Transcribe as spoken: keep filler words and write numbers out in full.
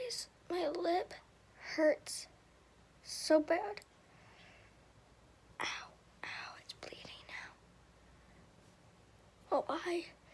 guys, my lip hurts so bad. Ow, ow, it's bleeding now. Oh, I